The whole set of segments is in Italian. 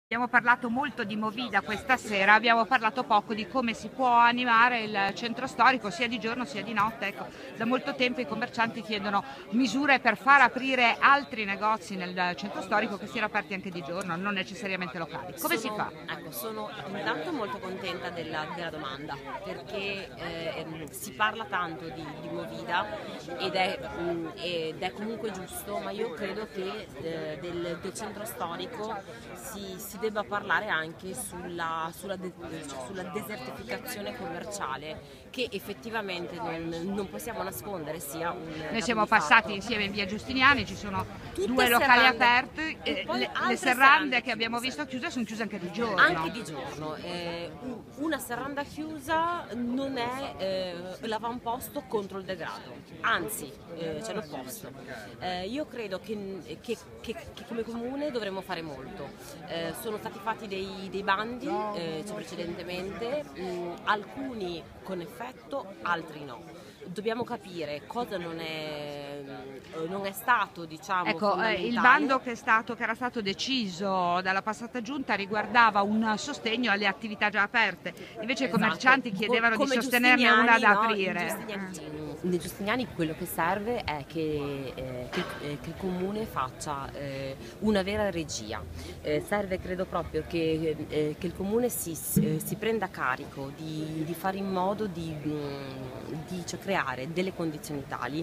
Abbiamo parlato molto di Movida questa sera, abbiamo parlato poco di come si può animare il centro storico sia di giorno sia di notte. Ecco, da molto tempo i commercianti chiedono misure per far aprire altri negozi nel centro storico che siano aperti anche di giorno, non necessariamente locali. Come si fa? Ecco, sono intanto molto contenta della domanda, perché si parla tanto di Movida ed è comunque giusto, ma io credo che del centro storico si debba parlare anche sulla desertificazione commerciale, che effettivamente non possiamo nascondere sia un Noi siamo passati insieme in via Giustiniani, ci sono due locali aperti, le serrande che abbiamo visto chiuse sono chiuse anche di giorno. Anche di giorno. Una serranda chiusa non è l'avamposto contro il degrado, anzi c'è l'opposto. Io credo che come comune dovremmo fare molto. Sono stati fatti dei bandi precedentemente, alcuni con effetto, altri no. Dobbiamo capire cosa non è stato, diciamo, ecco, il bando che era stato deciso dalla passata giunta riguardava un sostegno alle attività già aperte, invece i commercianti chiedevano di sostenerne una da aprire. Nei Giustiniani quello che serve è che il comune faccia una vera regia. Serve, credo proprio, che il comune si prenda carico di fare in modo di creare delle condizioni tali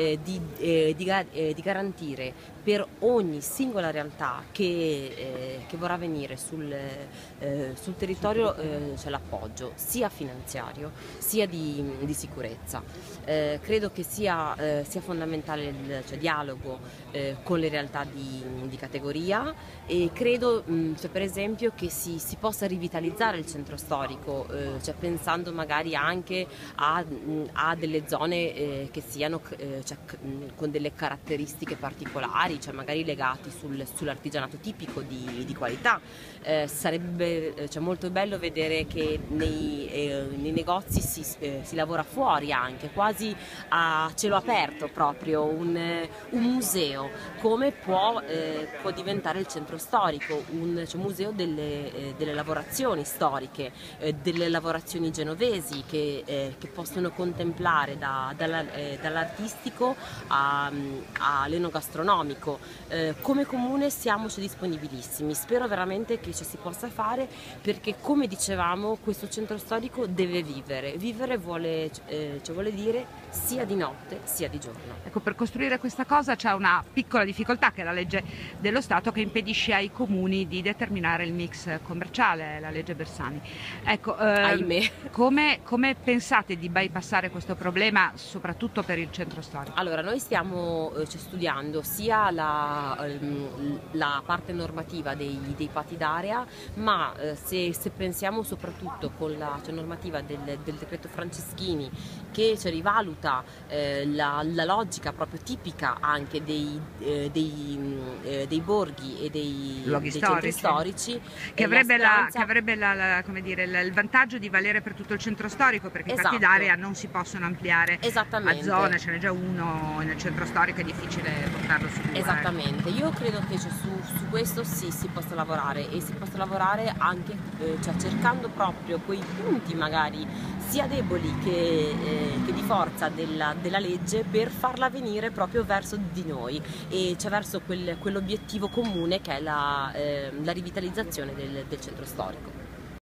di garantire per ogni singola realtà che vorrà venire sul territorio c'è l'appoggio sia finanziario sia di sicurezza. Credo che sia fondamentale il dialogo con le realtà di categoria, e credo per esempio che si possa rivitalizzare il centro storico, pensando magari anche a delle zone che siano con delle caratteristiche particolari, magari legati sull'artigianato tipico di qualità. Sarebbe molto bello vedere che nei negozi si lavora fuori, anche quasi a cielo aperto, proprio un museo, come può diventare il centro storico, un museo delle lavorazioni storiche, delle lavorazioni genovesi che possono contemplare dall'artistico all'enogastronomico. Come comune siamoci disponibilissimi, spero veramente che ci si possa fare, perché come dicevamo questo centro storico deve vivere vuole dire sia di notte sia di giorno. Ecco, per costruire questa cosa c'è una piccola difficoltà, che è la legge dello Stato che impedisce ai comuni di determinare il mix commerciale, la legge Bersani. Ecco, ahimè. Come pensate di bypassare questo problema, soprattutto per il centro storico? Allora, noi stiamo studiando sia la parte normativa dei patti d'area, ma se pensiamo soprattutto con la normativa del decreto Franceschini, che rivaluta la logica proprio tipica anche dei borghi e dei centri storici, che avrebbe il vantaggio di valere per tutto il centro storico, perché esatto. I patti d'area non si possono ampliare a zone, ce n'è già uno nel centro storico, è difficile portarlo su due. Esattamente, io credo che su questo si possa lavorare, e si possa lavorare anche cercando proprio quei punti magari sia deboli che di forza della legge, per farla venire proprio verso di noi, e verso quell'obiettivo comune che è la rivitalizzazione del centro storico.